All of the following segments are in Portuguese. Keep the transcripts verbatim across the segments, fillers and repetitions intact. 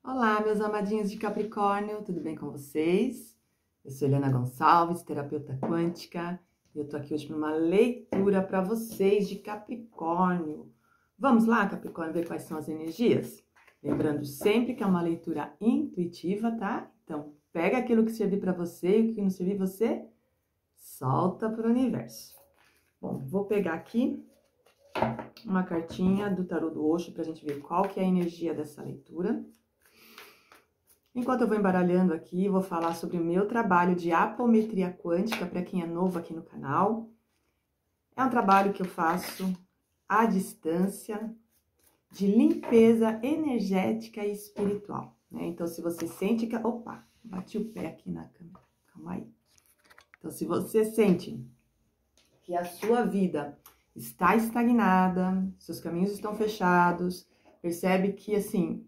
Olá, meus amadinhos de Capricórnio, tudo bem com vocês? Eu sou Helena Gonçalves, terapeuta quântica, e eu tô aqui hoje para uma leitura para vocês de Capricórnio. Vamos lá, Capricórnio, ver quais são as energias? Lembrando sempre que é uma leitura intuitiva, tá? Então, pega aquilo que servir para você e o que não servir você, solta para o universo. Bom, vou pegar aqui uma cartinha do tarô do Osho para a gente ver qual que é a energia dessa leitura. Enquanto eu vou embaralhando aqui, vou falar sobre o meu trabalho de apometria quântica para quem é novo aqui no canal. É um trabalho que eu faço à distância, de limpeza energética e espiritual, né? Então, se você sente que... Opa, bati o pé aqui na câmera, calma aí. Então, se você sente que a sua vida está estagnada, seus caminhos estão fechados, percebe que, assim,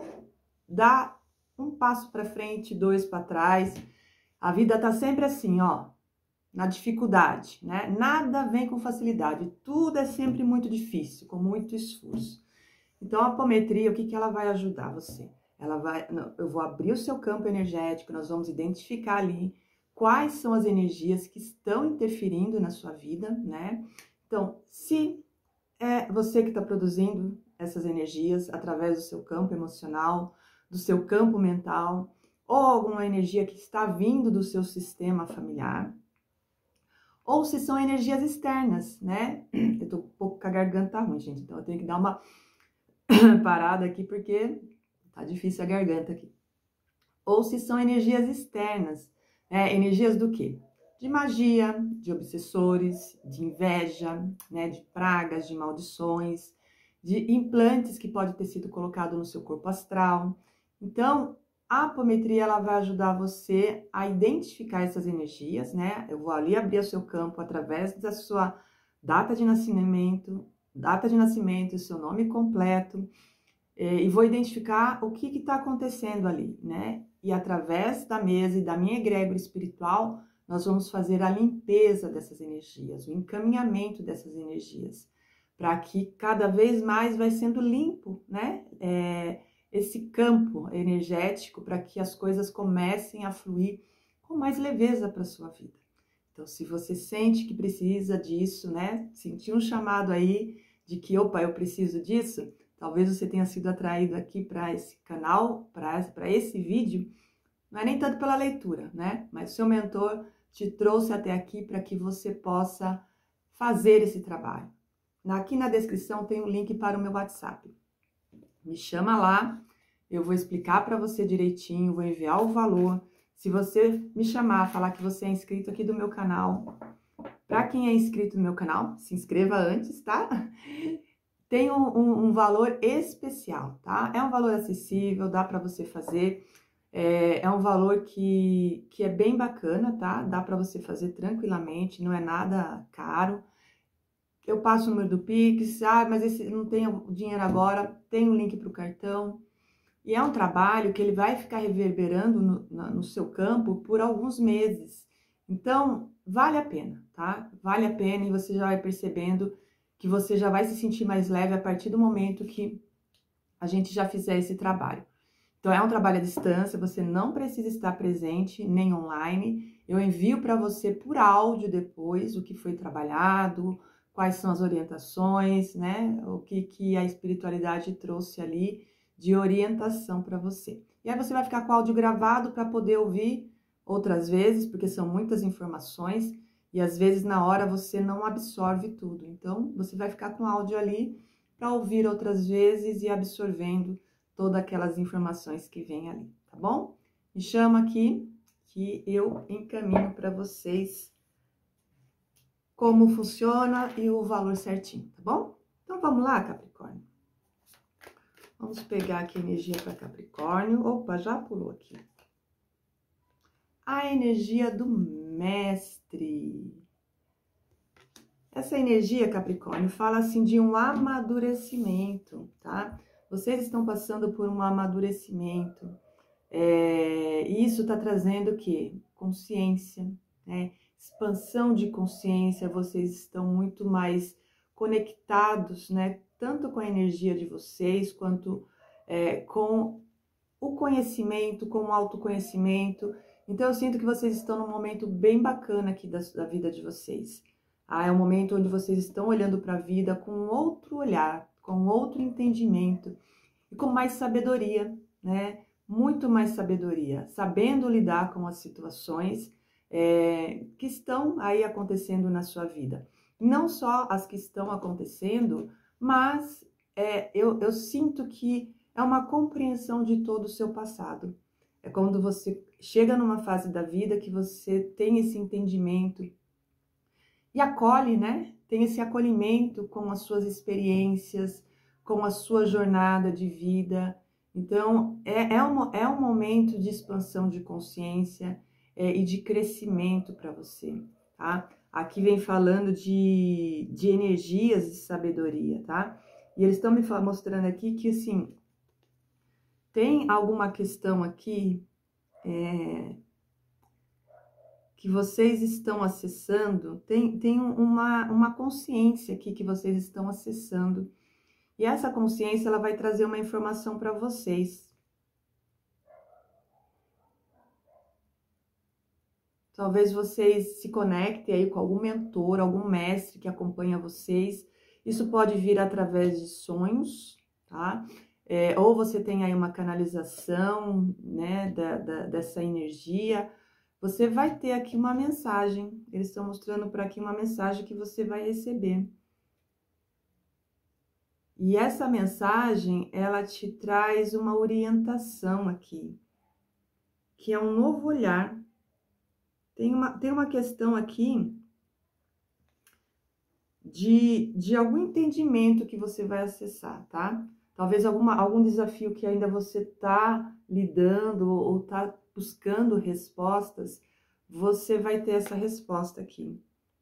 dá um passo para frente, dois para trás. A vida tá sempre assim, ó, na dificuldade, né? Nada vem com facilidade, tudo é sempre muito difícil, com muito esforço. Então, a apometria, o que que ela vai ajudar você? Ela vai, eu vou abrir o seu campo energético, nós vamos identificar ali quais são as energias que estão interferindo na sua vida, né? Então, se é você que está produzindo essas energias através do seu campo emocional, do seu campo mental, ou alguma energia que está vindo do seu sistema familiar, ou se são energias externas, né? Eu tô um pouco com a garganta ruim, gente, então eu tenho que dar uma parada aqui porque tá difícil a garganta aqui. Ou se são energias externas, né? Energias do quê? De magia, de obsessores, de inveja, né? De pragas, de maldições, de implantes que pode ter sido colocado no seu corpo astral. Então, a apometria ela vai ajudar você a identificar essas energias, né? Eu vou ali abrir o seu campo através da sua data de nascimento, data de nascimento, o seu nome completo, e vou identificar o que está acontecendo ali, né? E através da mesa e da minha egrégora espiritual, nós vamos fazer a limpeza dessas energias, o encaminhamento dessas energias, para que cada vez mais vai sendo limpo, né? É, esse campo energético para que as coisas comecem a fluir com mais leveza para sua vida. Então, se você sente que precisa disso, né? Sentir um chamado aí de que, opa, eu preciso disso, talvez você tenha sido atraído aqui para esse canal, para esse vídeo, não é nem tanto pela leitura, né? Mas o seu mentor te trouxe até aqui para que você possa fazer esse trabalho. Aqui na descrição tem um link para o meu WhatsApp. Me chama lá, eu vou explicar para você direitinho, vou enviar o valor. Se você me chamar, falar que você é inscrito aqui do meu canal, para quem é inscrito no meu canal, se inscreva antes, tá? Tem um, um, um valor especial, tá? É um valor acessível, dá para você fazer. É, é um valor que, que é bem bacana, tá? Dá para você fazer tranquilamente, não é nada caro. Eu passo o número do Pix, ah, mas esse não tem dinheiro agora, tem um link para o cartão. E é um trabalho que ele vai ficar reverberando no, no seu campo por alguns meses. Então, vale a pena, tá? Vale a pena e você já vai percebendo que você já vai se sentir mais leve a partir do momento que a gente já fizer esse trabalho. Então, é um trabalho à distância, você não precisa estar presente, nem online. Eu envio para você por áudio depois o que foi trabalhado, quais são as orientações, né? O que, que a espiritualidade trouxe ali de orientação para você. E aí você vai ficar com o áudio gravado para poder ouvir outras vezes, porque são muitas informações e às vezes na hora você não absorve tudo. Então, você vai ficar com o áudio ali para ouvir outras vezes e absorvendo todas aquelas informações que vem ali, tá bom? Me chama aqui que eu encaminho para vocês como funciona e o valor certinho, tá bom? Então, vamos lá, Capricórnio. Vamos pegar aqui a energia para Capricórnio. Opa, já pulou aqui. A energia do mestre. Essa energia, Capricórnio, fala assim de um amadurecimento, tá? Vocês estão passando por um amadurecimento. É, isso está trazendo o quê? Consciência, né? Expansão de consciência. Vocês estão muito mais conectados, né? Tanto com a energia de vocês, quanto é, com o conhecimento, com o autoconhecimento. Então, eu sinto que vocês estão num momento bem bacana aqui da, da vida de vocês. Ah, é um momento onde vocês estão olhando para a vida com outro olhar, com outro entendimento e com mais sabedoria, né? Muito mais sabedoria, sabendo lidar com as situações é, que estão aí acontecendo na sua vida. Não só as que estão acontecendo, mas é, eu, eu sinto que é uma compreensão de todo o seu passado. É quando você chega numa fase da vida que você tem esse entendimento e acolhe, né? Tem esse acolhimento com as suas experiências, com a sua jornada de vida. Então, é, é, um, é um momento de expansão de consciência é, e de crescimento para você, tá? Aqui vem falando de, de energias de sabedoria, tá? E eles estão me mostrando aqui que, assim, tem alguma questão aqui é, que vocês estão acessando, tem, tem uma, uma consciência aqui que vocês estão acessando. E essa consciência, ela vai trazer uma informação para vocês. Talvez vocês se conectem aí com algum mentor, algum mestre que acompanha vocês. Isso pode vir através de sonhos, tá? É, ou você tem aí uma canalização, né, da, da, dessa energia. Você vai ter aqui uma mensagem. Eles estão mostrando por aqui uma mensagem que você vai receber. E essa mensagem, ela te traz uma orientação aqui, que é um novo olhar. Tem uma, tem uma questão aqui de, de algum entendimento que você vai acessar, tá? Talvez alguma, algum desafio que ainda você tá lidando ou tá buscando respostas, você vai ter essa resposta aqui.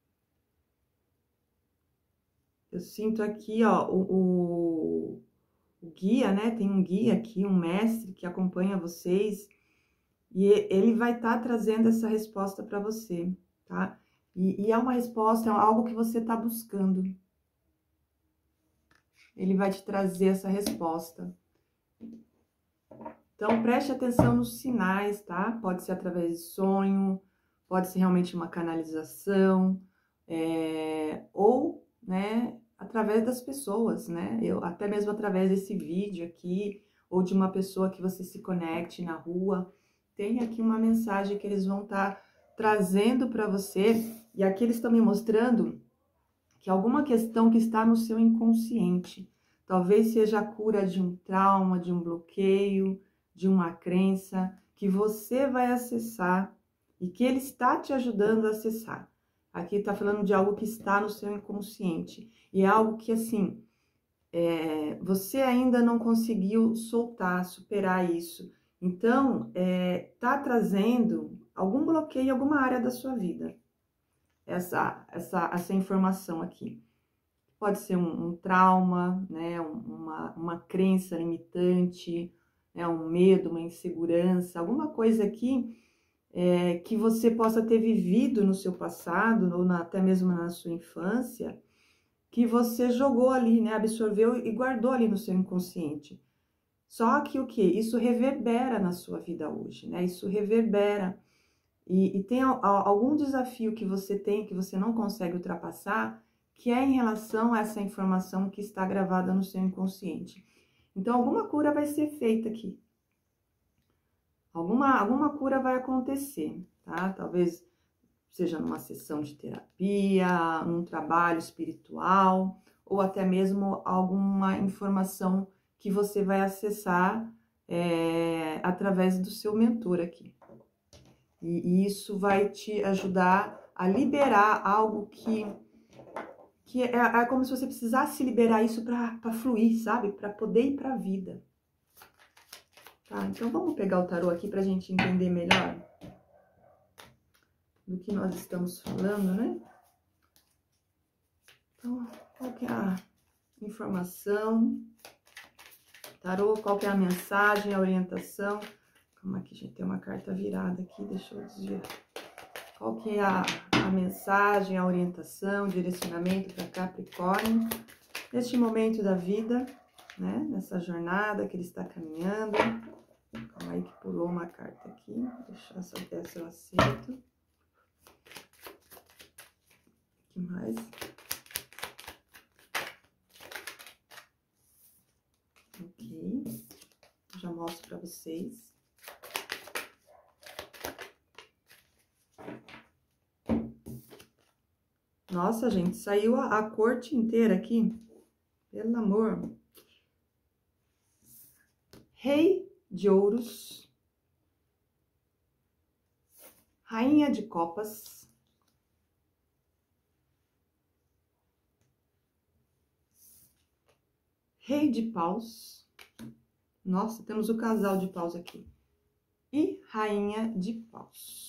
Eu sinto aqui, ó, o, o, o guia, né? Tem um guia aqui, um mestre que acompanha vocês. E ele vai estar tá trazendo essa resposta para você, tá? E, e é uma resposta, é algo que você está buscando. Ele vai te trazer essa resposta. Então, preste atenção nos sinais, tá? Pode ser através de sonho, pode ser realmente uma canalização, é, ou, né, através das pessoas, né? Eu, até mesmo através desse vídeo aqui, ou de uma pessoa que você se conecte na rua. Tem aqui uma mensagem que eles vão estar tá trazendo para você. E aqui eles estão me mostrando que alguma questão que está no seu inconsciente. Talvez seja a cura de um trauma, de um bloqueio, de uma crença, que você vai acessar e que ele está te ajudando a acessar. Aqui está falando de algo que está no seu inconsciente. E é algo que, assim, é, você ainda não conseguiu soltar, superar isso. Então, é, tá trazendo algum bloqueio em alguma área da sua vida, essa, essa, essa informação aqui. Pode ser um, um trauma, né, uma, uma crença limitante, né, um medo, uma insegurança, alguma coisa aqui é, que você possa ter vivido no seu passado, ou na, até mesmo na sua infância, que você jogou ali, né, absorveu e guardou ali no seu inconsciente. Só que o que? Isso reverbera na sua vida hoje, né? Isso reverbera. E, e tem a, a, algum desafio que você tem, que você não consegue ultrapassar, que é em relação a essa informação que está gravada no seu inconsciente. Então, alguma cura vai ser feita aqui. Alguma, alguma cura vai acontecer, tá? Talvez seja numa sessão de terapia, num trabalho espiritual, ou até mesmo alguma informação que você vai acessar é, através do seu mentor aqui. E, e isso vai te ajudar a liberar algo que, que é, é como se você precisasse liberar isso para fluir, sabe? Para poder ir para a vida. Tá, então vamos pegar o tarô aqui para a gente entender melhor do que nós estamos falando, né? Então, qual que é a informação? Tarô, qual que é a mensagem, a orientação? Calma aqui, gente, tem uma carta virada aqui, deixa eu desviar. Qual que é a, a mensagem, a orientação, o direcionamento para Capricórnio, neste momento da vida, né? Nessa jornada que ele está caminhando. Calma Ai, que pulou uma carta aqui. Deixa essa dessa eu acerto. O que mais? Ok. Já mostro pra vocês. Nossa, gente, saiu a, a corte inteira aqui. Pelo amor. Rei de ouros. Rainha de copas. Rei de paus. Nossa, temos o casal de paus aqui. E rainha de paus.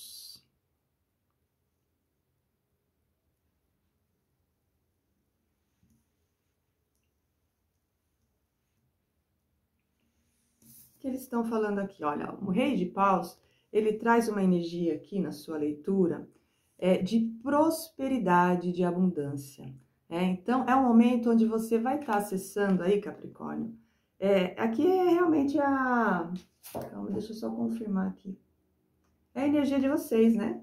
O que eles estão falando aqui? Olha, o rei de paus, ele traz uma energia aqui na sua leitura é, de prosperidade, de abundância. É, então, é um momento onde você vai estar acessando aí, Capricórnio. É, aqui é realmente a... Calma, deixa eu só confirmar aqui. É a energia de vocês, né?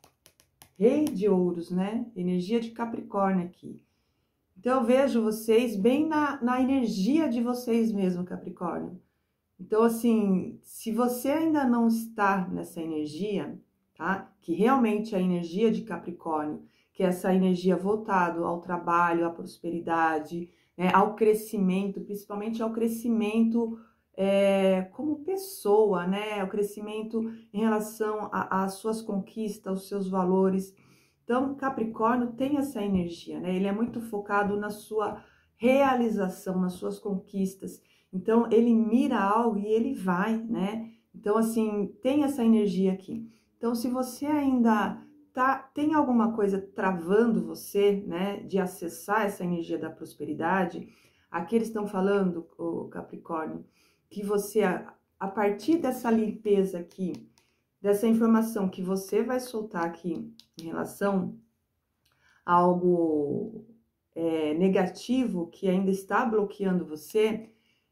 Rei de ouros, né? Energia de Capricórnio aqui. Então, eu vejo vocês bem na, na energia de vocês mesmo, Capricórnio. Então, assim, se você ainda não está nessa energia, tá? Que realmente é a energia de Capricórnio, que é essa energia voltada ao trabalho, à prosperidade, né? Ao crescimento, principalmente ao crescimento é, como pessoa, né? Ao crescimento em relação às suas conquistas, aos seus valores. Então, Capricórnio tem essa energia, né? Ele é muito focado na sua realização, nas suas conquistas. Então, ele mira algo e ele vai, né? Então, assim, tem essa energia aqui. Então, se você ainda tá, tem alguma coisa travando você, né, de acessar essa energia da prosperidade, aqui eles estão falando, o Capricórnio, que você, a, a partir dessa limpeza aqui, dessa informação que você vai soltar aqui em relação a algo é, negativo que ainda está bloqueando você,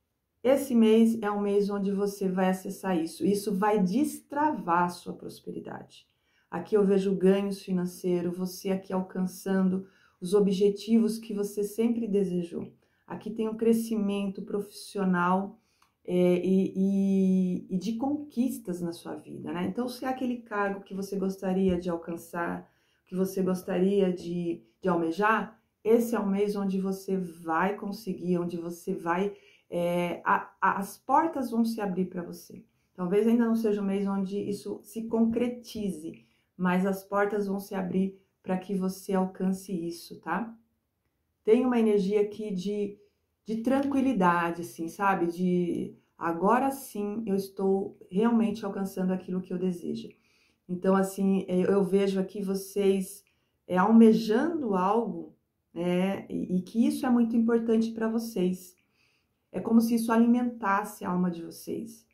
esse mês é um mês onde você vai acessar isso. Isso vai destravar a sua prosperidade. Aqui eu vejo ganhos financeiros, você aqui alcançando os objetivos que você sempre desejou. Aqui tem um crescimento profissional é, e, e, e de conquistas na sua vida, né? Então, se é aquele cargo que você gostaria de alcançar, que você gostaria de, de almejar, esse é o mês onde você vai conseguir, onde você vai... É, a, a, as portas vão se abrir para você. Talvez ainda não seja um mês onde isso se concretize, mas as portas vão se abrir para que você alcance isso, tá? Tem uma energia aqui de, de tranquilidade, assim, sabe? De agora sim eu estou realmente alcançando aquilo que eu desejo. Então, assim, eu vejo aqui vocês é, almejando algo, né? E, e que isso é muito importante para vocês. É como se isso alimentasse a alma de vocês.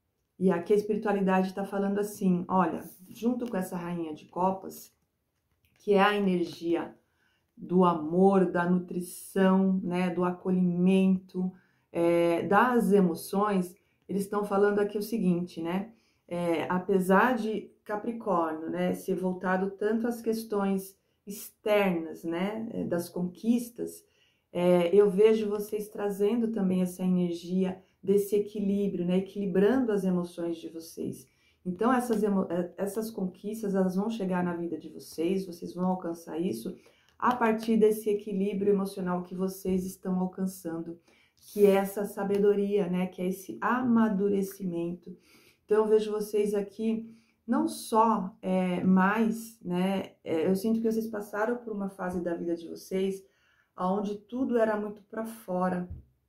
E aqui a espiritualidade está falando assim, olha, junto com essa rainha de copas, que é a energia do amor, da nutrição, né, do acolhimento, é, das emoções, eles estão falando aqui o seguinte, né, é, apesar de Capricórnio, né, ser voltado tanto às questões externas, né, das conquistas, É, eu vejo vocês trazendo também essa energia desse equilíbrio, né? Equilibrando as emoções de vocês. Então, essas, emo essas conquistas, elas vão chegar na vida de vocês, vocês vão alcançar isso a partir desse equilíbrio emocional que vocês estão alcançando, que é essa sabedoria, né? Que é esse amadurecimento. Então, eu vejo vocês aqui não só é, mais, né? É, eu sinto que vocês passaram por uma fase da vida de vocês onde tudo era muito para fora,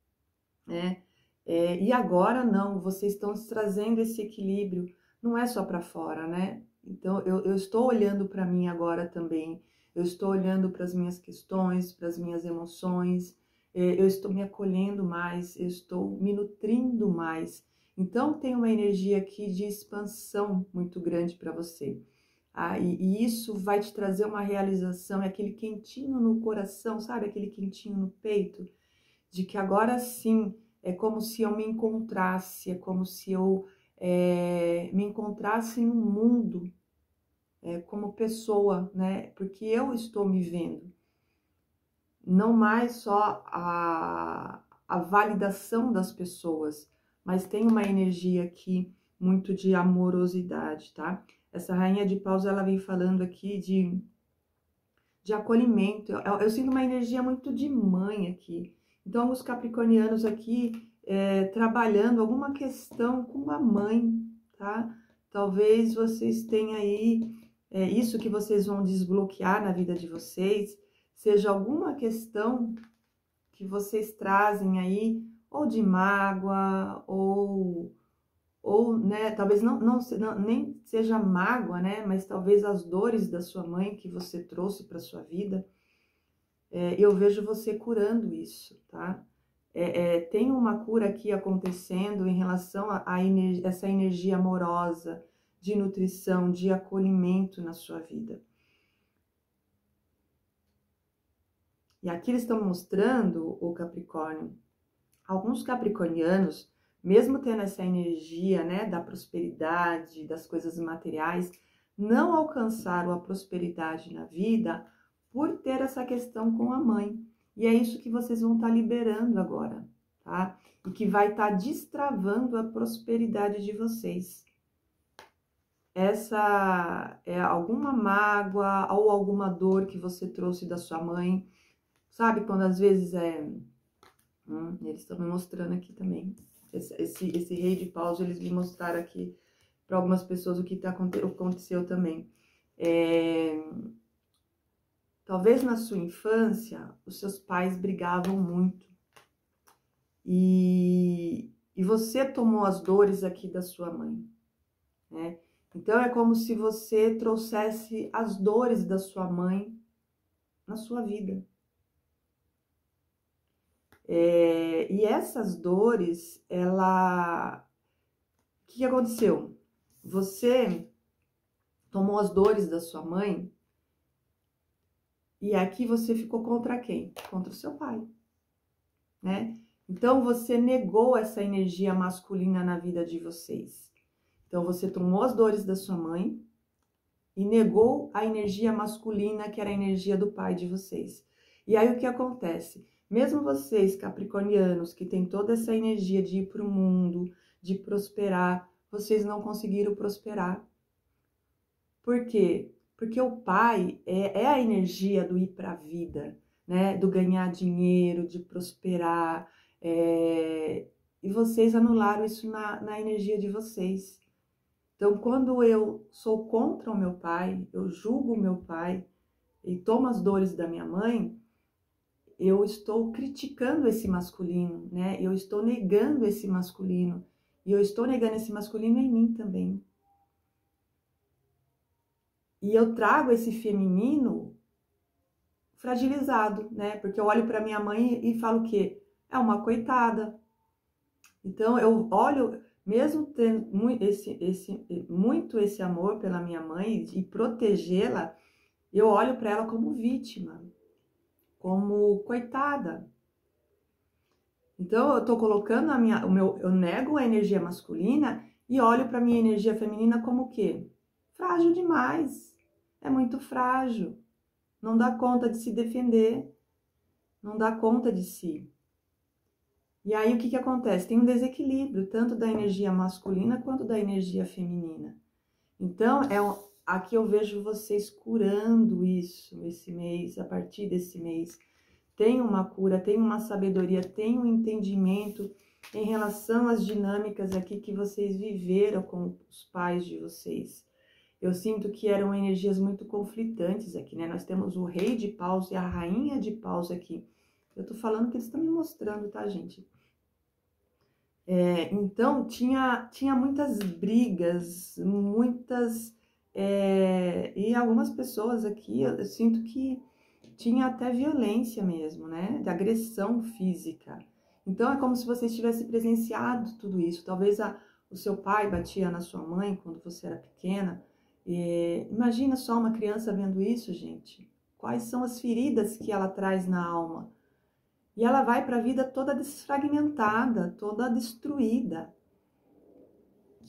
né? É, e agora não, vocês estão trazendo esse equilíbrio, não é só para fora, né? Então eu, eu estou olhando para mim agora também, eu estou olhando para as minhas questões, para as minhas emoções, é, eu estou me acolhendo mais, eu estou me nutrindo mais. Então tem uma energia aqui de expansão muito grande para você. Ah, e, e isso vai te trazer uma realização, é aquele quentinho no coração, sabe? Aquele quentinho no peito, de que agora sim é como se eu me encontrasse, é como se eu é, me encontrasse no mundo é, como pessoa, né? Porque eu estou me vendo. Não mais só a, a validação das pessoas, mas tem uma energia aqui muito de amorosidade, tá? Essa rainha de paus, ela vem falando aqui de, de acolhimento. Eu, eu sinto uma energia muito de mãe aqui. Então, os capricornianos aqui é, trabalhando alguma questão com a mãe, tá? Talvez vocês tenham aí, é, isso que vocês vão desbloquear na vida de vocês, seja alguma questão que vocês trazem aí, ou de mágoa, ou, ou né, talvez não, não, não nem seja mágoa, né, mas talvez as dores da sua mãe que você trouxe para sua vida, é, eu vejo você curando isso, tá? É, é, tem uma cura aqui acontecendo em relação a, a ener essa energia amorosa, de nutrição, de acolhimento na sua vida. E aqui eles estão mostrando, o Capricórnio, alguns capricornianos, mesmo tendo essa energia, né, da prosperidade, das coisas materiais, não alcançaram a prosperidade na vida por ter essa questão com a mãe. E é isso que vocês vão estar liberando agora, tá? E que vai estar destravando a prosperidade de vocês. Essa é alguma mágoa ou alguma dor que você trouxe da sua mãe. Sabe, quando às vezes é... Hum, eles estão me mostrando aqui também. Esse, esse, esse rei de paus, eles me mostraram aqui para algumas pessoas o que tá, aconteceu também. É, talvez na sua infância, os seus pais brigavam muito. E, e você tomou as dores aqui da sua mãe, né? Então, é como se você trouxesse as dores da sua mãe na sua vida. É, e essas dores, ela... O que, que aconteceu? Você tomou as dores da sua mãe e aqui você ficou contra quem? Contra o seu pai, né? Então, você negou essa energia masculina na vida de vocês. Então, você tomou as dores da sua mãe e negou a energia masculina, que era a energia do pai de vocês. E aí, o que acontece? Mesmo vocês, capricornianos, que tem toda essa energia de ir para o mundo, de prosperar, vocês não conseguiram prosperar. Por quê? Porque o pai é, é a energia do ir para a vida, né? Do ganhar dinheiro, de prosperar. É... E vocês anularam isso na, na energia de vocês. Então, quando eu sou contra o meu pai, eu julgo o meu pai e tomo as dores da minha mãe, eu estou criticando esse masculino, né? Eu estou negando esse masculino. E eu estou negando esse masculino em mim também. E eu trago esse feminino fragilizado, né? Porque eu olho para minha mãe e falo o quê? É uma coitada. Então, eu olho, mesmo tendo muito esse, esse, muito esse amor pela minha mãe e protegê-la, eu olho para ela como vítima, como coitada. Então, eu tô colocando a minha, o meu, eu nego a energia masculina e olho para minha energia feminina como o quê? Frágil demais. É muito frágil. Não dá conta de se defender. Não dá conta de si. E aí, o que que acontece? Tem um desequilíbrio, tanto da energia masculina quanto da energia feminina. Então, é um, aqui eu vejo vocês curando isso esse mês, a partir desse mês. Tem uma cura, tem uma sabedoria, tem um entendimento em relação às dinâmicas aqui que vocês viveram com os pais de vocês. Eu sinto que eram energias muito conflitantes aqui, né? Nós temos o rei de paus e a rainha de paus aqui. Eu tô falando que eles estão me mostrando, tá, gente? É, então, tinha, tinha muitas brigas, muitas... É, e algumas pessoas aqui, eu, eu sinto que tinha até violência mesmo, né? De agressão física. Então, é como se você tivesse presenciado tudo isso. Talvez a, o seu pai batia na sua mãe quando você era pequena. E, imagina só uma criança vendo isso, gente. Quais são as feridas que ela traz na alma? E ela vai para a vida toda desfragmentada, toda destruída.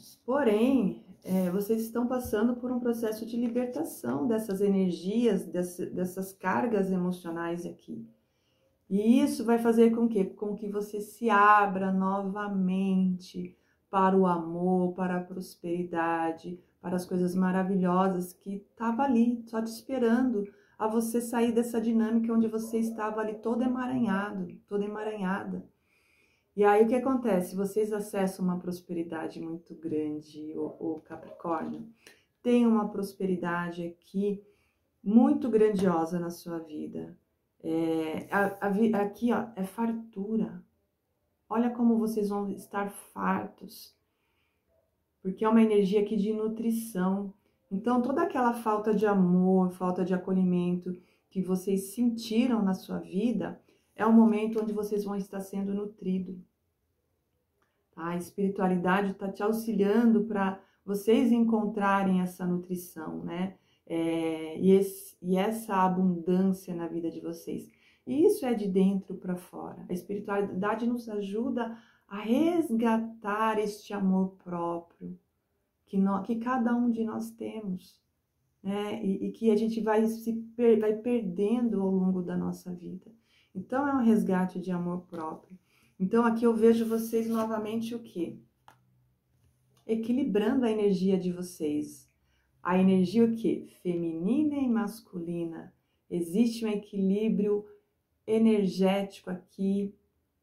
Porém, é, vocês estão passando por um processo de libertação dessas energias, dessa, dessas cargas emocionais aqui. E isso vai fazer com que, com que você se abra novamente para o amor, para a prosperidade, para as coisas maravilhosas que estavam ali, só te esperando a você sair dessa dinâmica onde você estava ali todo emaranhado, toda emaranhada. E aí o que acontece? Vocês acessam uma prosperidade muito grande, o, o Capricórnio. Tem uma prosperidade aqui muito grandiosa na sua vida. É, a, a, aqui, ó, é fartura. Olha como vocês vão estar fartos. Porque é uma energia aqui de nutrição. Então, toda aquela falta de amor, falta de acolhimento que vocês sentiram na sua vida, é um momento onde vocês vão estar sendo nutridos. Tá? A espiritualidade está te auxiliando para vocês encontrarem essa nutrição, né? É, e, esse, e essa abundância na vida de vocês. E isso é de dentro para fora. A espiritualidade nos ajuda a resgatar este amor próprio que, nós, que cada um de nós temos, né? E, e que a gente vai, se per, vai perdendo ao longo da nossa vida. Então é um resgate de amor próprio. Então aqui eu vejo vocês novamente o quê? Equilibrando a energia de vocês. A energia o quê? Feminina e masculina. Existe um equilíbrio energético aqui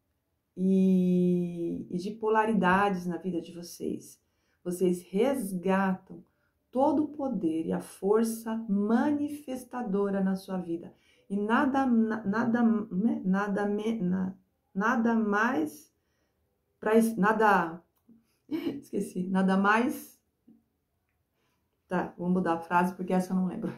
e, e de polaridades na vida de vocês. Vocês resgatam todo o poder e a força manifestadora na sua vida. E nada, nada, nada, nada, nada mais, pra, nada, esqueci, nada mais, tá, vou mudar a frase porque essa eu não lembro.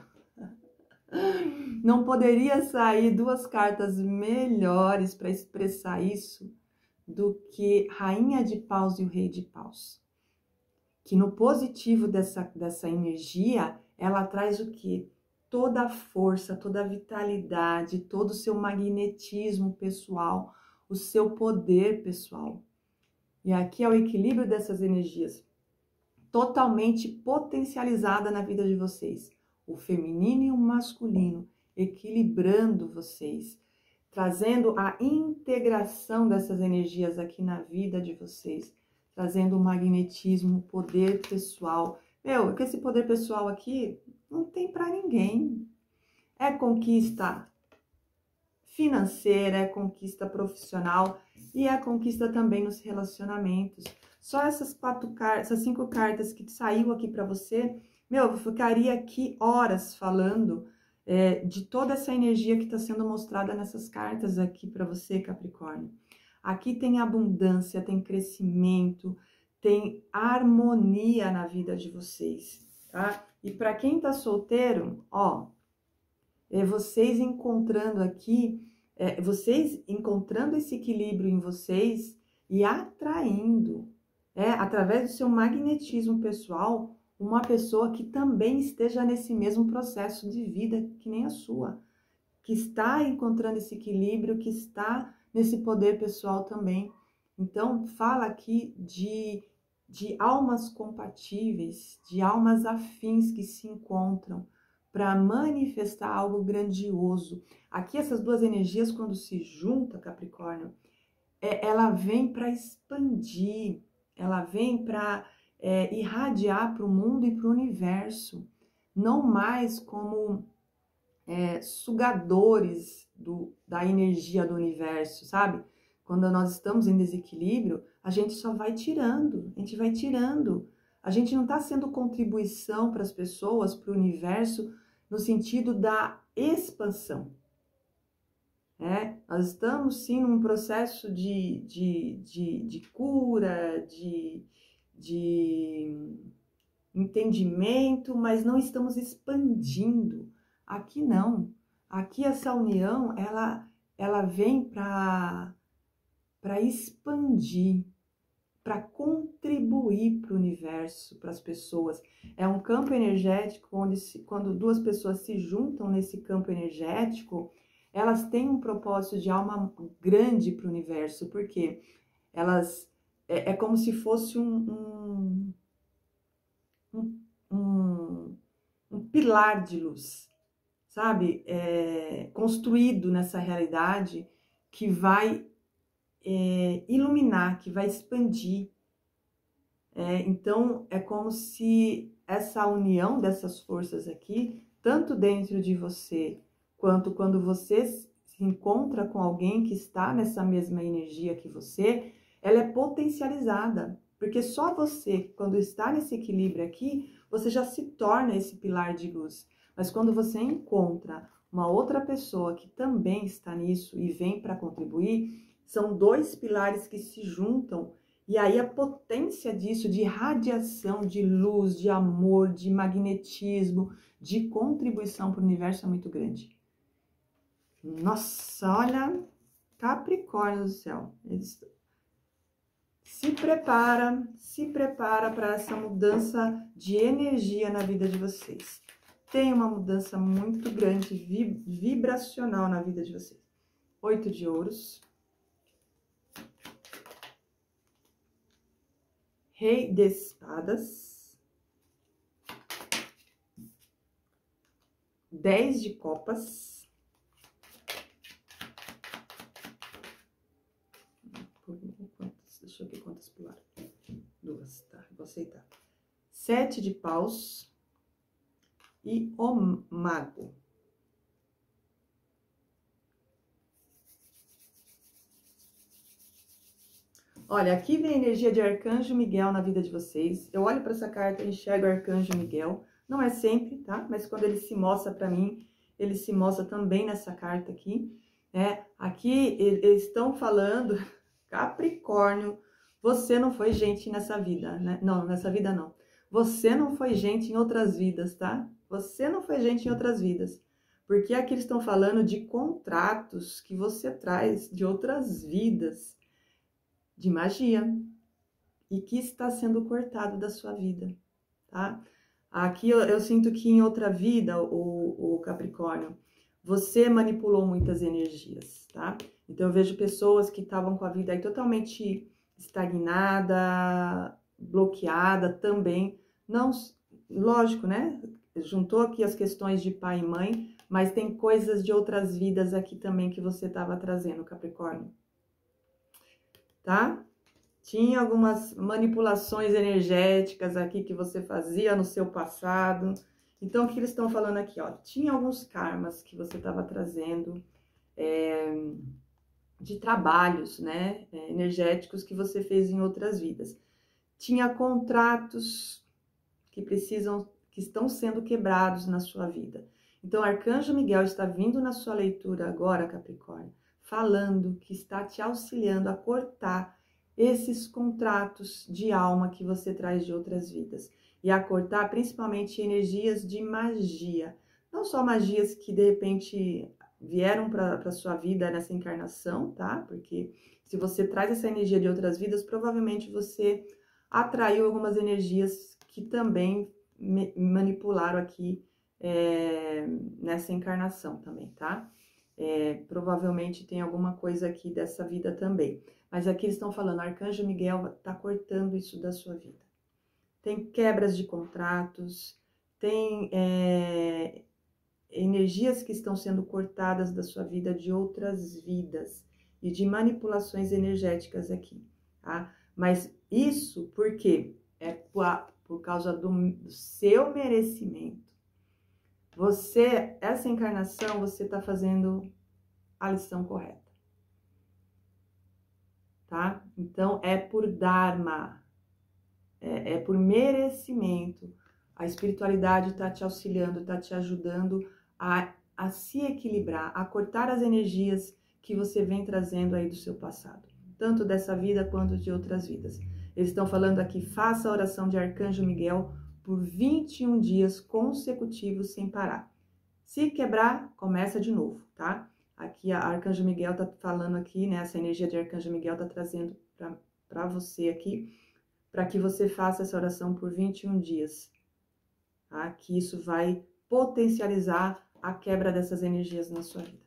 Não poderia sair duas cartas melhores para expressar isso do que Rainha de Paus e o Rei de Paus. Que no positivo dessa, dessa energia, ela traz o quê? Toda a força, toda a vitalidade, todo o seu magnetismo pessoal, o seu poder pessoal. E aqui é o equilíbrio dessas energias, totalmente potencializada na vida de vocês. O feminino e o masculino, equilibrando vocês, trazendo a integração dessas energias aqui na vida de vocês, trazendo o magnetismo, o poder pessoal. Meu, que esse poder pessoal aqui não tem para ninguém. É conquista financeira, é conquista profissional e é conquista também nos relacionamentos. Só essas quatro cartas, essas cinco cartas que saiu aqui para você, meu, eu ficaria aqui horas falando é, de toda essa energia que está sendo mostrada nessas cartas aqui para você, Capricórnio. Aqui tem abundância, tem crescimento, tem harmonia na vida de vocês, tá? E para quem tá solteiro, ó, é vocês encontrando aqui, é, vocês encontrando esse equilíbrio em vocês e atraindo, é, através do seu magnetismo pessoal, uma pessoa que também esteja nesse mesmo processo de vida que nem a sua, que está encontrando esse equilíbrio, que está nesse poder pessoal também. Então, fala aqui de, de almas compatíveis, de almas afins que se encontram para manifestar algo grandioso. Aqui, essas duas energias, quando se juntam, Capricórnio, é, ela vem para expandir, ela vem para é, irradiar para o mundo e para o universo, não mais como é, sugadores do, da energia do universo, sabe? Quando nós estamos em desequilíbrio, a gente só vai tirando, a gente vai tirando. A gente não está sendo contribuição para as pessoas, para o universo, no sentido da expansão. É, nós estamos sim num processo de, de, de, de cura, de, de entendimento, mas não estamos expandindo. Aqui não. Aqui essa união, ela, ela vem para para expandir, para contribuir para o universo, para as pessoas. É um campo energético onde, se, quando duas pessoas se juntam nesse campo energético, elas têm um propósito de alma grande para o universo, porque elas é, é como se fosse um, um, pilar de luz, sabe? É, construído nessa realidade que vai é, iluminar, que vai expandir. É, então, é como se essa união dessas forças aqui, tanto dentro de você, quanto quando você se encontra com alguém que está nessa mesma energia que você, ela é potencializada. Porque só você, quando está nesse equilíbrio aqui, você já se torna esse pilar de luz. Mas quando você encontra uma outra pessoa que também está nisso e vem para contribuir, são dois pilares que se juntam. E aí a potência disso, de radiação, de luz, de amor, de magnetismo, de contribuição para o universo é muito grande. Nossa, olha, Capricórnio do céu. Eles... Se prepara, se prepara para essa mudança de energia na vida de vocês. Tem uma mudança muito grande, vibracional na vida de vocês. Oito de ouros. Rei de espadas, dez de copas, deixa eu ver quantas pularam, duas, tá, vou aceitar, sete de paus e o mago. Olha, aqui vem a energia de Arcanjo Miguel na vida de vocês. Eu olho para essa carta e enxergo o Arcanjo Miguel. Não é sempre, tá? Mas quando ele se mostra para mim, ele se mostra também nessa carta aqui, né? Aqui eles estão falando, Capricórnio, você não foi gente nessa vida, né? Não, nessa vida não. Você não foi gente em outras vidas, tá? Você não foi gente em outras vidas. Porque aqui eles estão falando de contratos que você traz de outras vidas, de magia, e que está sendo cortado da sua vida, tá? Aqui eu, eu sinto que em outra vida, o, o Capricórnio, você manipulou muitas energias, tá? Então eu vejo pessoas que estavam com a vida aí totalmente estagnada, bloqueada também, não, lógico, né? Juntou aqui as questões de pai e mãe, mas tem coisas de outras vidas aqui também que você estava trazendo, Capricórnio. Tá? Tinha algumas manipulações energéticas aqui que você fazia no seu passado. Então, o que eles estão falando aqui, ó? Tinha alguns karmas que você estava trazendo é, de trabalhos, né, energéticos que você fez em outras vidas. Tinha contratos que precisam, que estão sendo quebrados na sua vida. Então, Arcanjo Miguel está vindo na sua leitura agora, Capricórnio, falando que está te auxiliando a cortar esses contratos de alma que você traz de outras vidas. E a cortar principalmente energias de magia. Não só magias que de repente vieram para a sua vida nessa encarnação, tá? Porque se você traz essa energia de outras vidas, provavelmente você atraiu algumas energias que também me manipularam aqui é, nessa encarnação também, tá? É, provavelmente tem alguma coisa aqui dessa vida também. Mas aqui eles estão falando, Arcanjo Miguel está cortando isso da sua vida. Tem quebras de contratos, tem é, energias que estão sendo cortadas da sua vida de outras vidas e de manipulações energéticas aqui, tá? Mas isso porque é por, por causa do, do seu merecimento. Você, essa encarnação, você está fazendo a lição correta. Tá? Então, é por Dharma, é, é por merecimento. A espiritualidade está te auxiliando, está te ajudando a, a se equilibrar, a cortar as energias que você vem trazendo aí do seu passado, tanto dessa vida quanto de outras vidas. Eles estão falando aqui, faça a oração de Arcanjo Miguel por vinte e um dias consecutivos sem parar. Se quebrar, começa de novo, tá? Aqui a Arcanjo Miguel tá falando aqui, né? Essa energia de Arcanjo Miguel tá trazendo para você aqui, para que você faça essa oração por vinte e um dias, tá? Que isso vai potencializar a quebra dessas energias na sua vida.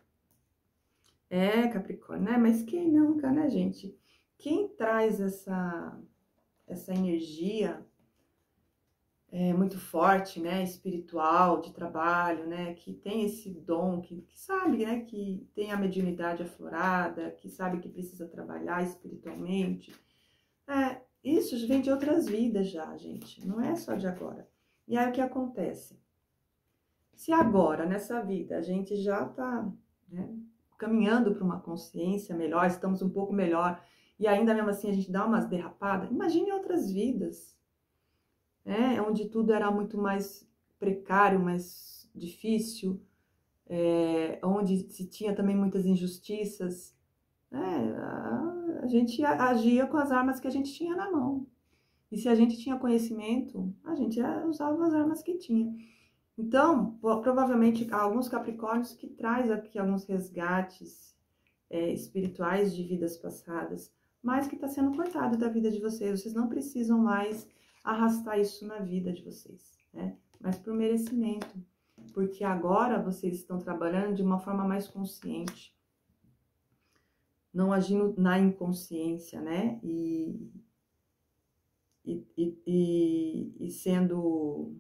É, Capricórnio, né? Mas quem nunca, né, gente? Quem traz essa, essa energia é, muito forte, né, espiritual, de trabalho, né, que tem esse dom, que, que sabe, né, que tem a mediunidade aflorada, que sabe que precisa trabalhar espiritualmente. É, isso vem de outras vidas já, gente, não é só de agora. E aí o que acontece? Se agora, nessa vida, a gente já está, né, caminhando para uma consciência melhor, estamos um pouco melhor, e ainda mesmo assim a gente dá umas derrapadas, imagine outras vidas, né, onde tudo era muito mais precário, mais difícil, é, onde se tinha também muitas injustiças, né, a, a gente agia com as armas que a gente tinha na mão. E se a gente tinha conhecimento, a gente usava as armas que tinha. Então, provavelmente, há alguns capricórnios que traz aqui alguns resgates é, espirituais de vidas passadas, mas que está sendo cortado da vida de vocês. Vocês não precisam mais arrastar isso na vida de vocês, né? Mas por merecimento. Porque agora vocês estão trabalhando de uma forma mais consciente, não agindo na inconsciência, né? E, e, e, e sendo...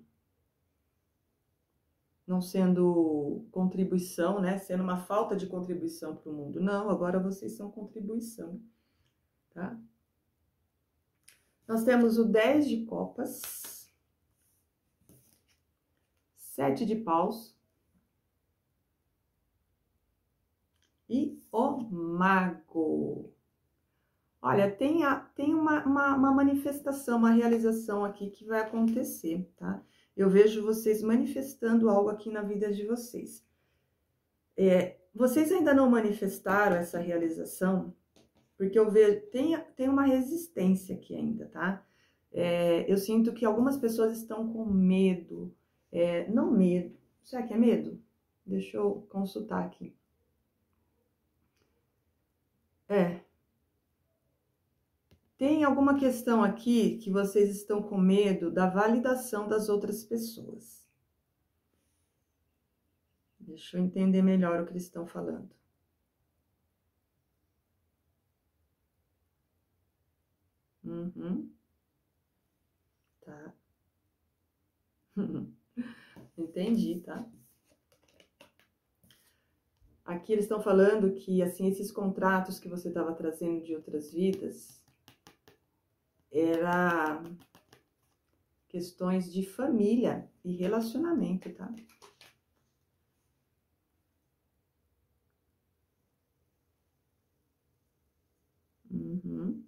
não sendo contribuição, né? Sendo uma falta de contribuição para o mundo. Não, agora vocês são contribuição, tá? Nós temos o dez de copas, sete de paus e o mago. Olha, tem, a, tem uma, uma, uma manifestação, uma realização aqui que vai acontecer, tá? Eu vejo vocês manifestando algo aqui na vida de vocês. É, vocês ainda não manifestaram essa realização, porque eu vejo, tem, tem uma resistência aqui ainda, tá? É, eu sinto que algumas pessoas estão com medo, é, não medo, será que é medo? Deixa eu consultar aqui. É, tem alguma questão aqui que vocês estão com medo da validação das outras pessoas. Deixa eu entender melhor o que eles estão falando. Uhum. Tá. Entendi, tá? Aqui eles estão falando que, assim, esses contratos que você estava trazendo de outras vidas era questões de família e relacionamento, tá? Uhum.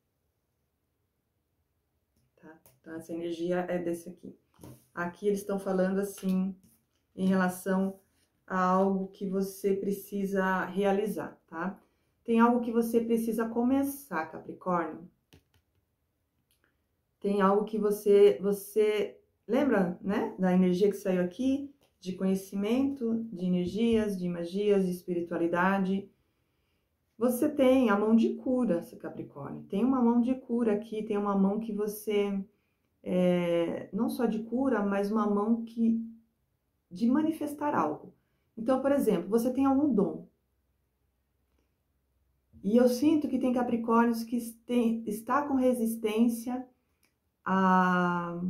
Tá? Então, essa energia é desse aqui. Aqui eles estão falando, assim, em relação a algo que você precisa realizar, tá? Tem algo que você precisa começar, Capricórnio. Tem algo que você, você lembra, né, da energia que saiu aqui, de conhecimento, de energias, de magias, de espiritualidade. Você tem a mão de cura, seu Capricórnio. Tem uma mão de cura aqui, tem uma mão que você, é, não só de cura, mas uma mão que de manifestar algo. Então, por exemplo, você tem algum dom. E eu sinto que tem Capricórnios que tem, está com resistência a,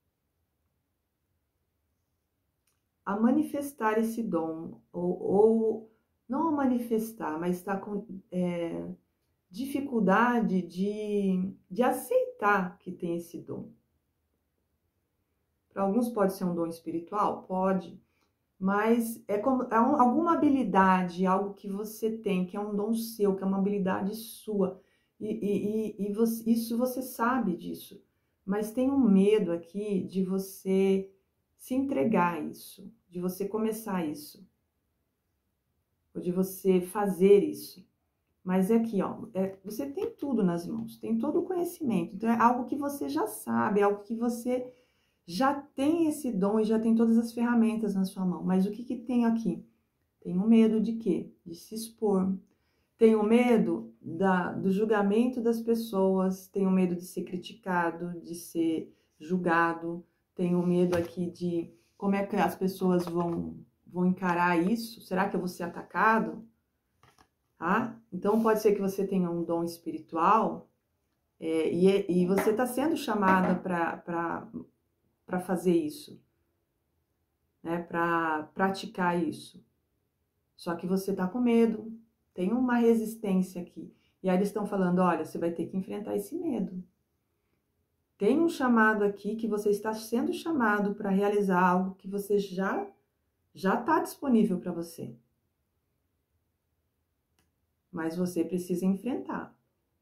a manifestar esse dom, ou, ou não a manifestar, mas está com é, dificuldade de, de aceitar que tem esse dom. Para alguns pode ser um dom espiritual? Pode, mas é, como, é um, alguma habilidade, algo que você tem, que é um dom seu, que é uma habilidade sua, e, e, e você, isso você sabe disso. Mas tem um medo aqui de você se entregar a isso, de você começar isso, ou de você fazer isso. Mas é aqui, ó, é, você tem tudo nas mãos, tem todo o conhecimento. Então é algo que você já sabe, é algo que você já tem esse dom e já tem todas as ferramentas na sua mão. Mas o que que tem aqui? Tem o medo de quê? De se expor. Tem o medo da, do julgamento das pessoas, tem o medo de ser criticado, de ser julgado, tem o medo aqui de como é que as pessoas vão, vão encarar isso, será que eu vou ser atacado? Tá? Então pode ser que você tenha um dom espiritual é, e, e você está sendo chamada para para fazer isso, né? Para praticar isso. Só que você tá com medo, tem uma resistência aqui. E aí eles estão falando, olha, você vai ter que enfrentar esse medo. Tem um chamado aqui que você está sendo chamado para realizar algo que você já já está disponível para você. Mas você precisa enfrentar.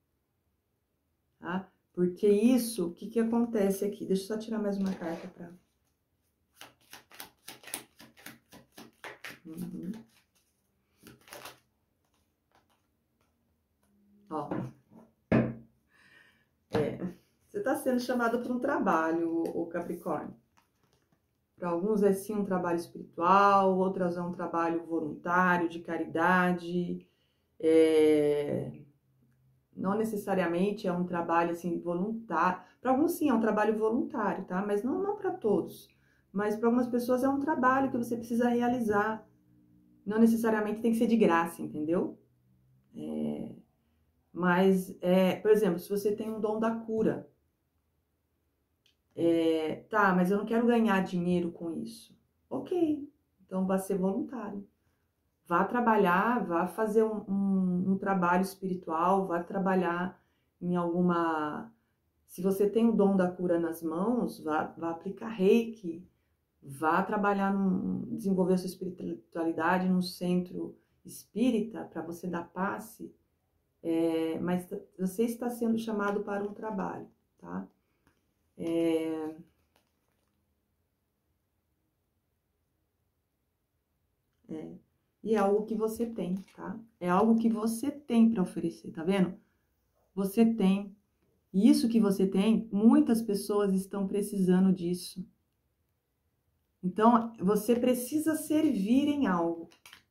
Tá? Porque isso, o que, que acontece aqui? Deixa eu só tirar mais uma carta para... Uhum. Ó. É, você está sendo chamado para um trabalho, o Capricórnio. Para alguns é sim um trabalho espiritual, outras é um trabalho voluntário, de caridade. É... Não necessariamente é um trabalho assim voluntário. Para alguns sim é um trabalho voluntário, tá? Mas não, não para todos. Mas para algumas pessoas é um trabalho que você precisa realizar. Não necessariamente tem que ser de graça, entendeu? É... Mas, é... por exemplo, se você tem um dom da cura, é... tá, mas eu não quero ganhar dinheiro com isso. Ok, então vai ser voluntário. Vá trabalhar, vá fazer um, um, um trabalho espiritual, vá trabalhar em alguma... Se você tem o dom da cura nas mãos, vá, vá aplicar reiki, vá trabalhar, num, desenvolver sua espiritualidade num centro espírita para você dar passe, é, mas você está sendo chamado para um trabalho, tá? É... É... E é algo que você tem, tá? É algo que você tem para oferecer, tá vendo? Você tem. E isso que você tem, muitas pessoas estão precisando disso. Então, você precisa servir em algo.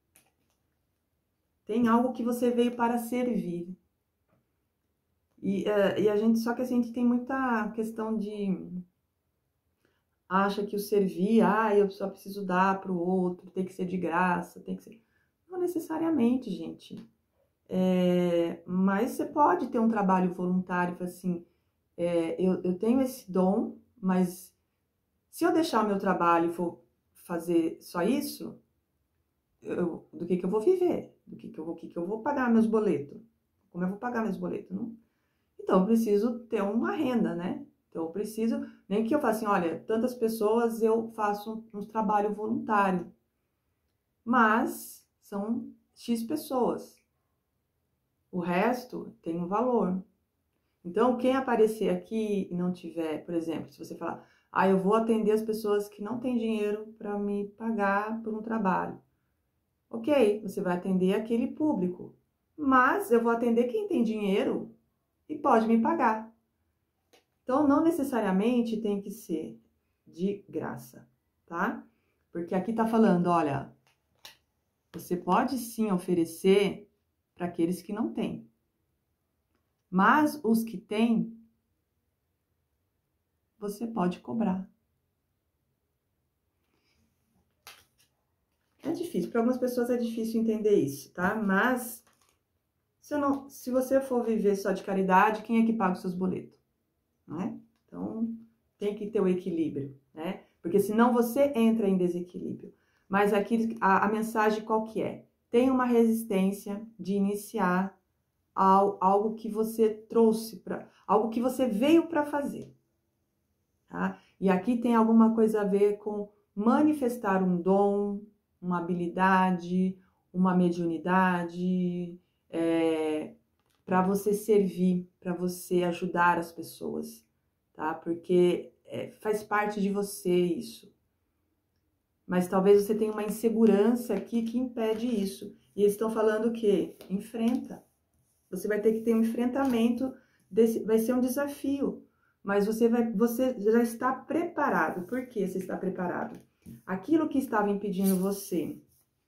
Tem algo que você veio para servir. E, uh, e a gente, só que a gente tem muita questão de... Acha que o servir, ah, eu só preciso dar para o outro, tem que ser de graça, tem que ser... Não necessariamente, gente. É, mas você pode ter um trabalho voluntário, assim, é, eu, eu tenho esse dom, mas se eu deixar o meu trabalho e for fazer só isso, eu, do que que eu vou viver? Do que que eu vou, que que eu vou pagar meus boletos? Como eu vou pagar meus boletos? Não? Então, eu preciso ter uma renda, né? Então, eu preciso, nem que eu faça assim, olha, tantas pessoas eu faço um, um trabalho voluntário, mas são X pessoas. O resto tem um valor. Então, quem aparecer aqui e não tiver, por exemplo, se você falar, ah, eu vou atender as pessoas que não têm dinheiro para me pagar por um trabalho. Ok, você vai atender aquele público, mas eu vou atender quem tem dinheiro e pode me pagar. Então, não necessariamente tem que ser de graça, tá? Porque aqui tá falando, olha, você pode sim oferecer para aqueles que não têm. Mas os que têm, você pode cobrar. É difícil, para algumas pessoas é difícil entender isso, tá? Mas se, não, se você for viver só de caridade, quem é que paga os seus boletos? Não é? Então, tem que ter o equilíbrio, né? Porque senão você entra em desequilíbrio. Mas aqui, a, a mensagem qual que é? Tem uma resistência de iniciar ao, algo que você trouxe, para algo que você veio para fazer. Tá? E aqui tem alguma coisa a ver com manifestar um dom, uma habilidade, uma mediunidade, é, para você servir, para você ajudar as pessoas, tá? Porque é, faz parte de você isso. Mas talvez você tenha uma insegurança aqui que impede isso. E eles estão falando o quê? Enfrenta. Você vai ter que ter um enfrentamento, desse, vai ser um desafio. Mas você, vai, você já está preparado. Por que você está preparado? Aquilo que estava impedindo você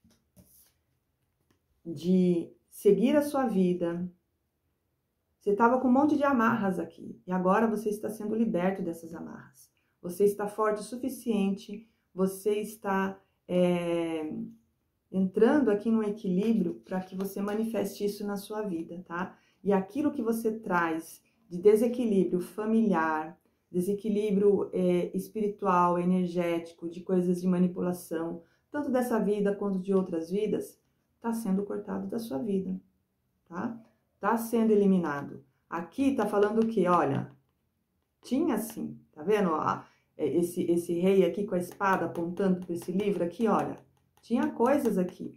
de seguir a sua vida, você estava com um monte de amarras aqui. E agora você está sendo liberto dessas amarras. Você está forte o suficiente, você está é, entrando aqui no equilíbrio para que você manifeste isso na sua vida, tá? E aquilo que você traz de desequilíbrio familiar, desequilíbrio é, espiritual, energético, de coisas de manipulação, tanto dessa vida quanto de outras vidas, está sendo cortado da sua vida, tá? Está sendo eliminado. Aqui tá falando o quê? Olha, tinha sim, tá vendo? Ó, esse, esse rei aqui com a espada apontando para esse livro aqui, olha, tinha coisas aqui,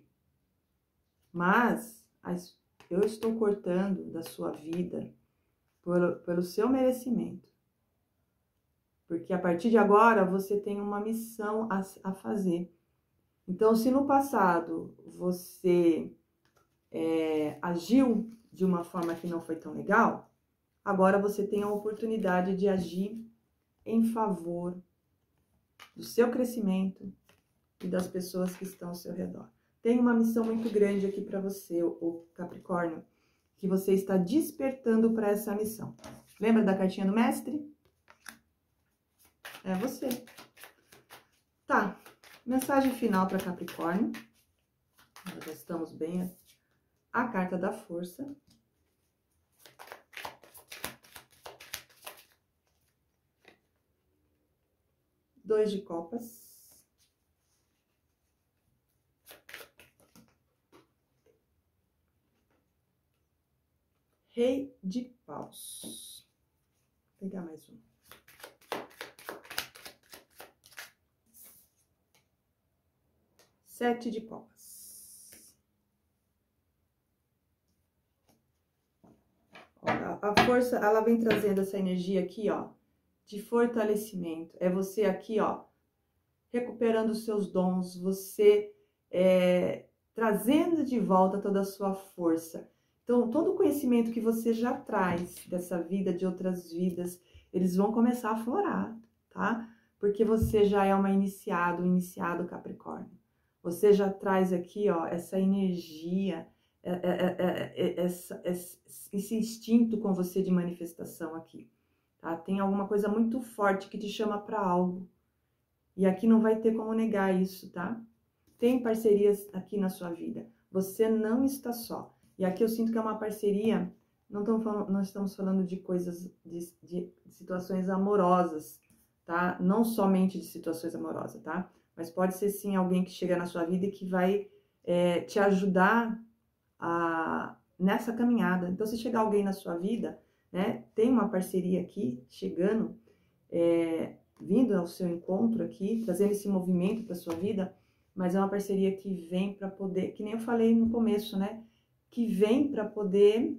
mas as, eu estou cortando da sua vida por, pelo seu merecimento. Porque a partir de agora você tem uma missão a, a fazer. Então, se no passado você é, agiu de uma forma que não foi tão legal, agora você tem a oportunidade de agir em favor do seu crescimento e das pessoas que estão ao seu redor. Tem uma missão muito grande aqui para você, o Capricórnio, que você está despertando para essa missão. Lembra da cartinha do mestre? É você. Tá. Mensagem final para Capricórnio. Nós já estamos bem. A carta da força. Dois de copas. Rei de paus. Vou pegar mais um. Sete de copas. A força, ela vem trazendo essa energia aqui, ó, de fortalecimento. É você aqui, ó, recuperando os seus dons, você é, trazendo de volta toda a sua força. Então, todo o conhecimento que você já traz dessa vida, de outras vidas, eles vão começar a florar, tá? Porque você já é uma iniciado, um iniciado Capricórnio. Você já traz aqui, ó, essa energia, é, é, é, é, essa, esse instinto com você de manifestação aqui, tá? Tem alguma coisa muito forte que te chama para algo. E aqui não vai ter como negar isso, tá? Tem parcerias aqui na sua vida. Você não está só. E aqui eu sinto que é uma parceria, não, falando, não estamos falando de coisas, de, de situações amorosas, tá? Não somente de situações amorosas, tá? Mas pode ser sim alguém que chega na sua vida e que vai é, te ajudar a, nessa caminhada. Então, se chegar alguém na sua vida, né, tem uma parceria aqui chegando, é, vindo ao seu encontro aqui, trazendo esse movimento para sua vida, mas é uma parceria que vem para poder, que nem eu falei no começo, né, que vem para poder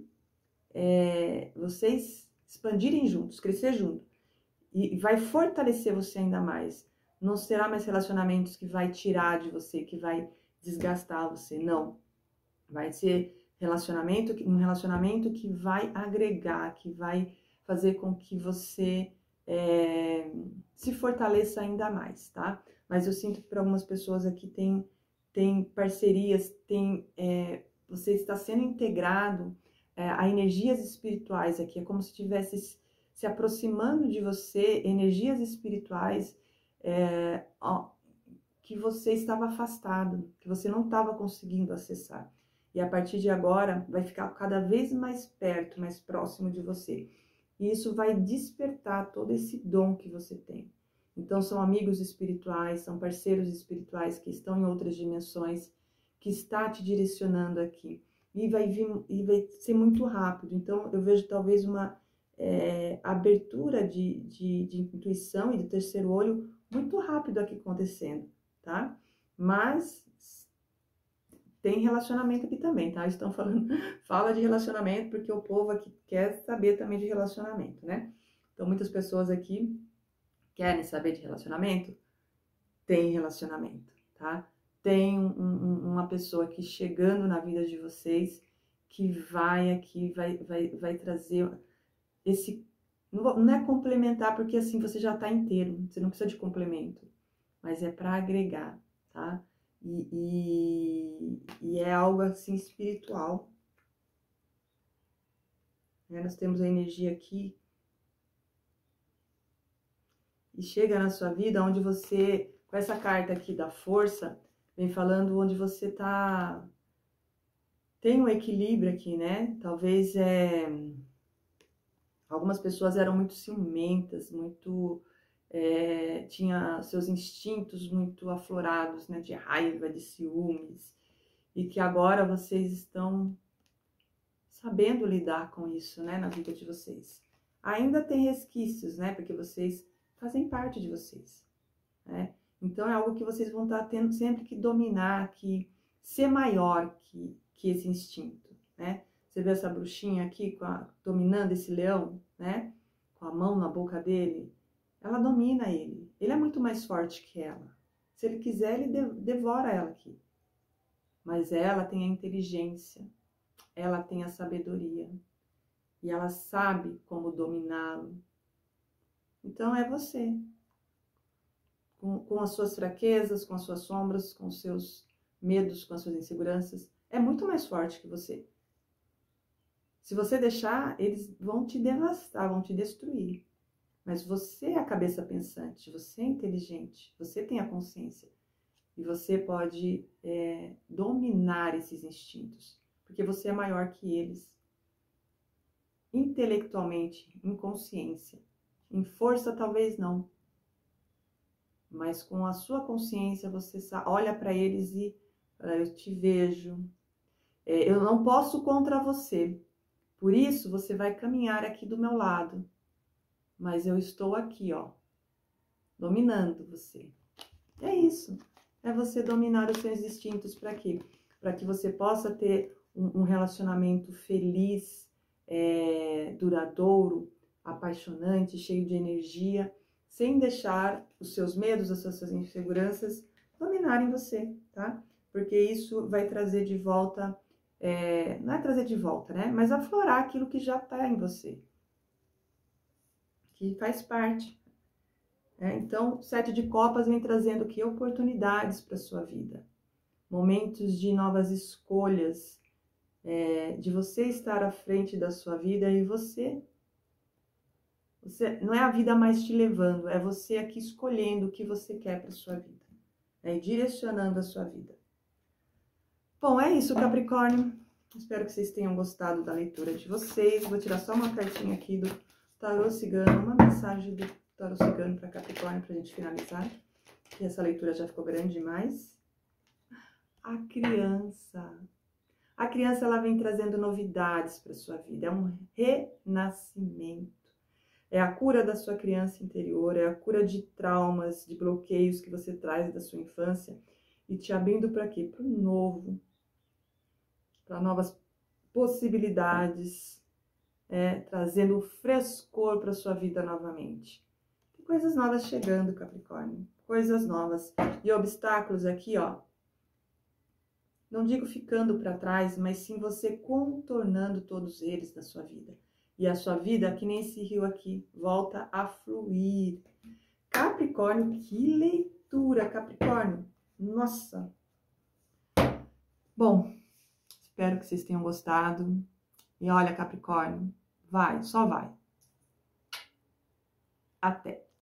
é, vocês expandirem juntos, crescer junto, e vai fortalecer você ainda mais. Não será mais relacionamentos que vai tirar de você, que vai desgastar você, não. Vai ser relacionamento, um relacionamento que vai agregar, que vai fazer com que você é, se fortaleça ainda mais, tá? Mas eu sinto que para algumas pessoas aqui tem, tem parcerias, tem, é, você está sendo integrado é, a energias espirituais aqui, é como se estivesse se aproximando de você, energias espirituais, é, ó, que você estava afastado, que você não estava conseguindo acessar. E a partir de agora vai ficar cada vez mais perto, mais próximo de você. E isso vai despertar todo esse dom que você tem. Então são amigos espirituais, são parceiros espirituais que estão em outras dimensões, que está te direcionando aqui. E vai vir, e vai ser muito rápido. Então eu vejo talvez uma é, abertura de, de, de intuição e de terceiro olho muito rápido aqui acontecendo, tá? Mas tem relacionamento aqui também, tá? Estão falando, fala de relacionamento porque o povo aqui quer saber também de relacionamento, né? Então, muitas pessoas aqui querem saber de relacionamento, tem relacionamento, tá? Tem um, um, uma pessoa aqui chegando na vida de vocês que vai aqui, vai, vai, vai trazer esse... Não é complementar, porque assim você já tá inteiro, você não precisa de complemento, mas é para agregar, tá? E, e, e é algo assim espiritual. Né? Nós temos a energia aqui. E chega na sua vida onde você, com essa carta aqui da força, vem falando onde você tá... Tem um equilíbrio aqui, né? Talvez é... Algumas pessoas eram muito ciumentas, muito... É, tinha seus instintos muito aflorados, né? De raiva, de ciúmes. E que agora vocês estão sabendo lidar com isso, né? Na vida de vocês. Ainda tem resquícios, né? Porque vocês fazem parte de vocês, né? Então, é algo que vocês vão estar tendo sempre que dominar, que ser maior que, que esse instinto, né? Você vê essa bruxinha aqui com a, dominando esse leão, né? Com a mão na boca dele. Ela domina ele. Ele é muito mais forte que ela. Se ele quiser, ele de, devora ela aqui. Mas ela tem a inteligência. Ela tem a sabedoria. E ela sabe como dominá-lo. Então, é você. Com, com as suas fraquezas, com as suas sombras, com os seus medos, com as suas inseguranças, é muito mais forte que você. Se você deixar, eles vão te devastar, vão te destruir. Mas você é a cabeça pensante, você é inteligente, você tem a consciência. E você pode é, dominar esses instintos, porque você é maior que eles. Intelectualmente, em consciência. Em força, talvez não. Mas com a sua consciência, você olha para eles e fala, eu te vejo. É, eu não posso contra você. Por isso, você vai caminhar aqui do meu lado. Mas eu estou aqui, ó, dominando você. É isso. É você dominar os seus instintos para quê? Para que você possa ter um, um relacionamento feliz, é, duradouro, apaixonante, cheio de energia, sem deixar os seus medos, as suas inseguranças dominarem você, tá? Porque isso vai trazer de volta, é, não é trazer de volta, né? Mas aflorar aquilo que já está em você, que faz parte. É, então, o sete de copas vem trazendo aqui oportunidades para a sua vida. Momentos de novas escolhas, é, de você estar à frente da sua vida e você... Você, não é a vida mais te levando, é você aqui escolhendo o que você quer para sua vida, né, e direcionando a sua vida. Bom, é isso, Capricórnio. Espero que vocês tenham gostado da leitura de vocês. Vou tirar só uma cartinha aqui do Tarô Cigano, uma mensagem do Tarô Cigano para Capricórnio para a gente finalizar. E essa leitura já ficou grande demais. A criança. A criança, ela vem trazendo novidades para sua vida. É um renascimento. É a cura da sua criança interior, é a cura de traumas, de bloqueios que você traz da sua infância e te abrindo para quê? Para o novo, para novas possibilidades, é, trazendo frescor para sua vida novamente. Tem coisas novas chegando, Capricórnio, coisas novas. E obstáculos aqui, ó, não digo ficando para trás, mas sim você contornando todos eles na sua vida. E a sua vida, que nem esse rio aqui, volta a fluir. Capricórnio, que leitura, Capricórnio. Nossa! Bom, espero que vocês tenham gostado. E olha, Capricórnio, vai, só vai. Até!